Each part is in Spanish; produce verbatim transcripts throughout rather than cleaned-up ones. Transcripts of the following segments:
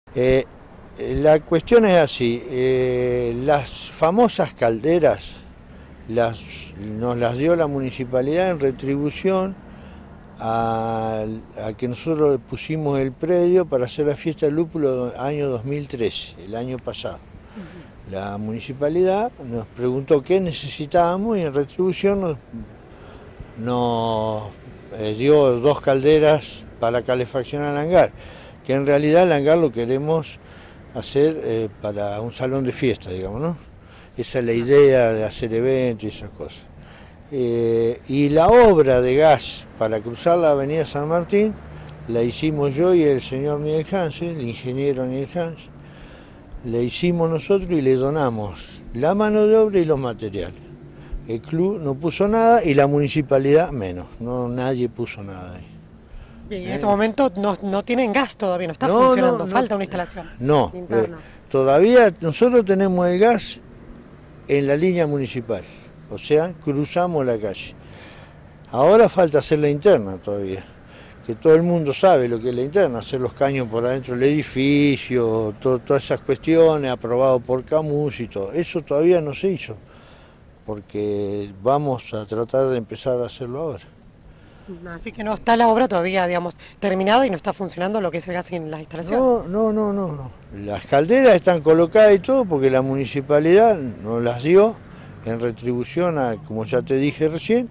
Eh, la cuestión es así, eh, las famosas calderas las, nos las dio la municipalidad en retribución a, a que nosotros pusimos el predio para hacer la fiesta del lúpulo año dos mil trece, el año pasado. La municipalidad nos preguntó qué necesitábamos y en retribución nos, nos eh, dio dos calderas para calefaccionar el hangar, que en realidad el hangar lo queremos hacer eh, para un salón de fiesta, digamos, ¿no? Esa es la idea de hacer eventos y esas cosas. Eh, y la obra de gas para cruzar la avenida San Martín la hicimos yo y el señor Niel Hans, el ingeniero Niel Hans. Le hicimos nosotros y le donamos la mano de obra y los materiales. El club no puso nada y la municipalidad menos, no, nadie puso nada ahí. Bien, en este momento no, no tienen gas todavía, no está no, funcionando, no, falta no, una instalación. No, eh, todavía nosotros tenemos el gas en la línea municipal, o sea, cruzamos la calle. Ahora falta hacer la interna todavía, que todo el mundo sabe lo que es la interna, hacer los caños por adentro del edificio, todo, todas esas cuestiones, aprobado por Camus y todo. Eso todavía no se hizo, porque vamos a tratar de empezar a hacerlo ahora. Así que no está la obra todavía, digamos, terminada y no está funcionando lo que es el gas en la instalación. No, no, no, no, no. Las calderas están colocadas y todo porque la municipalidad nos las dio en retribución a, como ya te dije recién,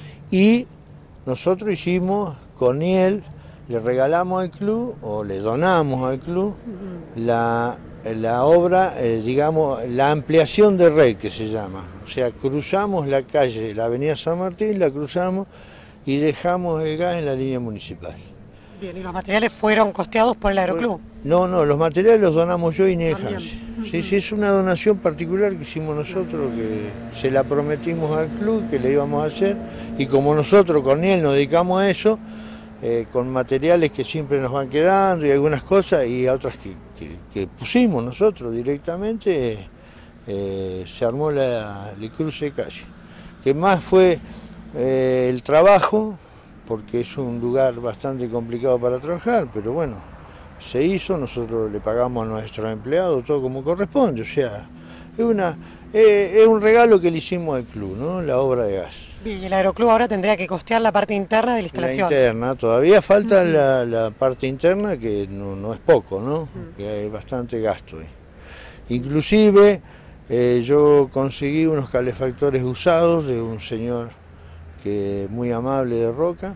y nosotros hicimos con Niel, le regalamos al club o le donamos al club uh-huh. la, la obra, eh, digamos, la ampliación de red que se llama. O sea, cruzamos la calle, la avenida San Martín, la cruzamos y dejamos el gas en la línea municipal. Bien, ¿y los materiales fueron costeados por el Aeroclub? No, no, los materiales los donamos yo y Niel Hans. Sí, sí, es una donación particular que hicimos nosotros, que se la prometimos al club, que le íbamos a hacer, y como nosotros con Niel nos dedicamos a eso, eh, con materiales que siempre nos van quedando y algunas cosas, y otras que, que, que pusimos nosotros directamente, eh, se armó la, el cruce de calle. Que más fue eh, el trabajo, porque es un lugar bastante complicado para trabajar, pero bueno, se hizo, nosotros le pagamos a nuestros empleados todo como corresponde, o sea, es, una, eh, es un regalo que le hicimos al club, ¿no? La obra de gas. Bien, y el Aeroclub ahora tendría que costear la parte interna de la instalación. La interna, todavía falta uh-huh. la, la parte interna que no, no es poco, ¿no? Uh-huh. Que hay bastante gasto ahí. Inclusive eh, yo conseguí unos calefactores usados de un señor que muy amable de Roca,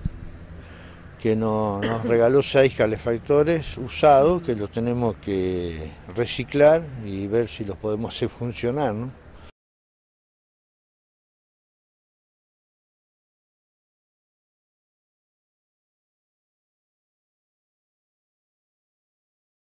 que no, nos regaló seis calefactores usados que los tenemos que reciclar y ver si los podemos hacer funcionar, ¿no?